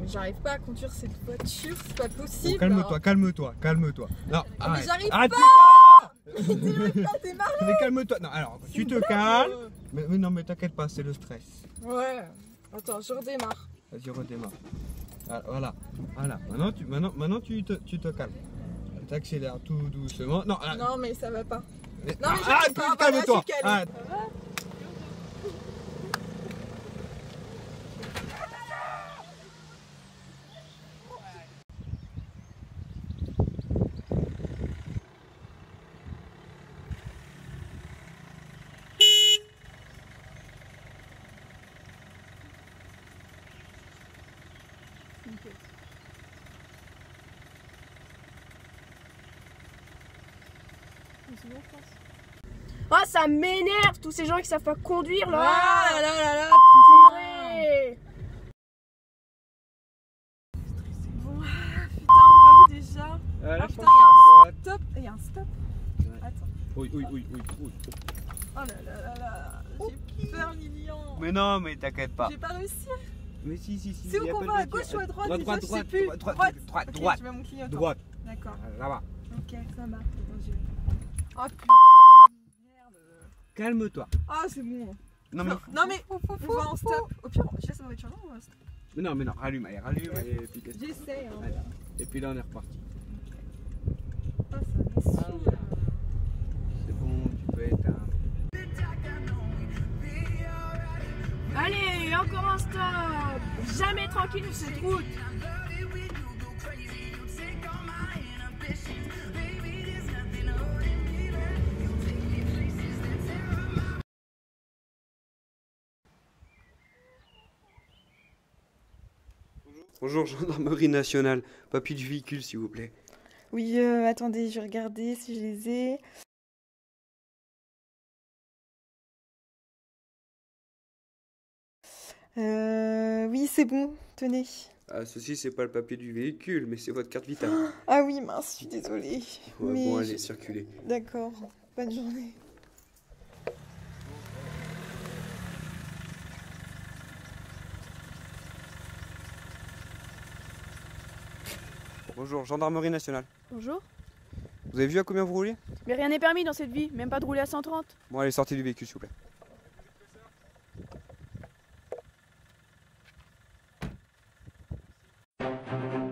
j'arrive pas à conduire cette voiture, c'est pas possible. Oh, calme-toi, calme-toi, calme-toi. Non, Mais arrête. j'arrive Arrête, pas. J'arrive pas à démarrer. Mais calme-toi. Non, alors, tu te calmes. Mais non, mais t'inquiète pas, c'est le stress. Ouais. Attends, je redémarre. Vas-y, redémarre. Ah, voilà, voilà. Maintenant tu te calmes. T'accélères tout doucement. Non, Non, mais ça va pas. mais, Non, mais j'arrive pas, voilà, calme-toi. je suis calée. Oh, ça m'énerve, tous ces gens qui savent pas conduire là. Ah là là là, Purée. Bon, putain, on va où déjà? Là, Putain, stop. Il y a un stop. Attends. Oui. Oh là là là là. J'ai peur, Lilian. Mais non, mais t'inquiète pas. Je vais pas réussir. Mais si. C'est où qu'on va, à gauche ou à droite? Déjà, je sais plus. Droite. Ok, je mets mon clignotant. Droite. D'accord. Là-bas. Ok, ça marche. Bon, je vais. Oh putain, merde. Calme-toi. Ah, c'est bon. Non, mais. Non, mais on va en stop. Au pire, je laisse ma voiture là ou on va en stop? Non, rallume et puis qu'est-ce que- J'essaie. Hein. Allez. Et puis là, on est reparti. Ah, ça me saoule. C'est bon, tu peux être un. Allez, encore un stop. Jamais tranquille sur cette route. Bonjour, gendarmerie nationale. Papier du véhicule, s'il vous plaît. Oui, attendez, je vais regarder si je les ai. Oui, c'est bon, tenez. Ah, ceci, c'est pas le papier du véhicule, mais c'est votre carte vitale. Ah oui, mince, je suis désolée. Ouais, Mais bon, allez, circulez. D'accord, bonne journée. Bonjour, gendarmerie nationale. Bonjour. Vous avez vu à combien vous rouliez? Mais rien n'est permis dans cette vie, même pas de rouler à 130. Bon, allez, sortez du véhicule, s'il vous plaît.